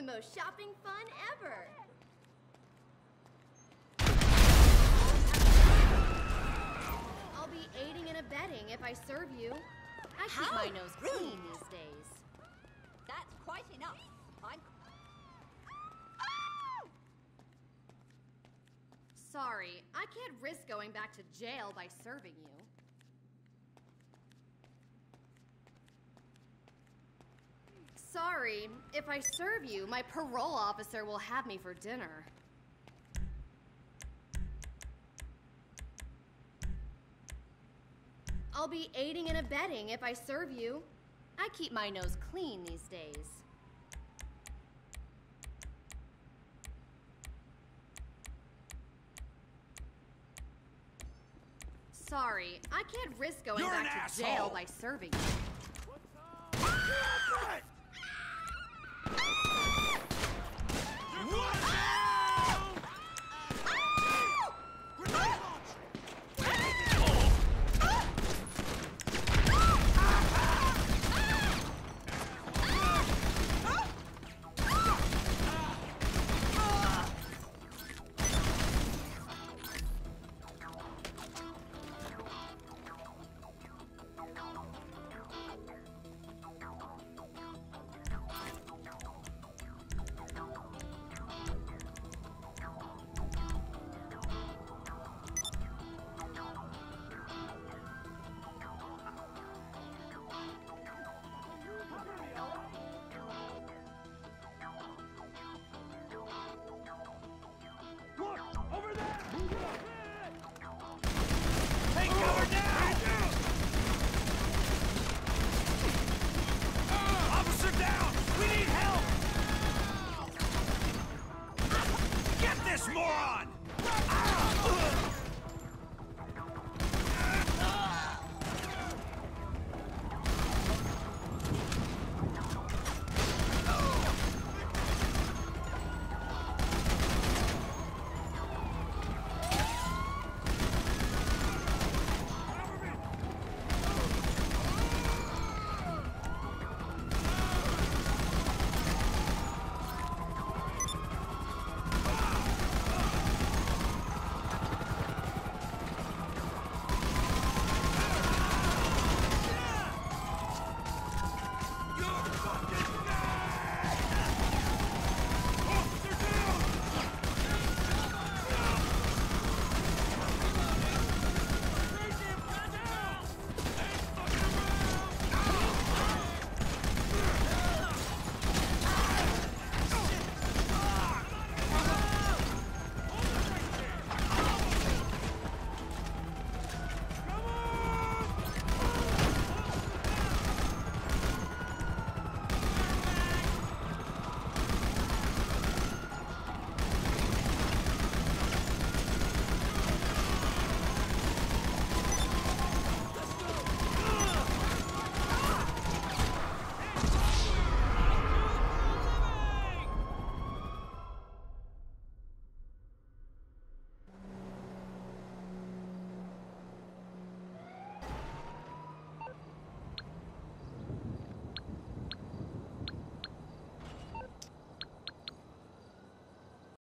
the most shopping fun ever. I'll be aiding and abetting if I serve you. I keep my nose clean these days. That's quite enough. I'm... Sorry, I can't risk going back to jail by serving you. Sorry, if I serve you, my parole officer will have me for dinner. I'll be aiding and abetting if I serve you. I keep my nose clean these days. Sorry, I can't risk going back to jail by serving you.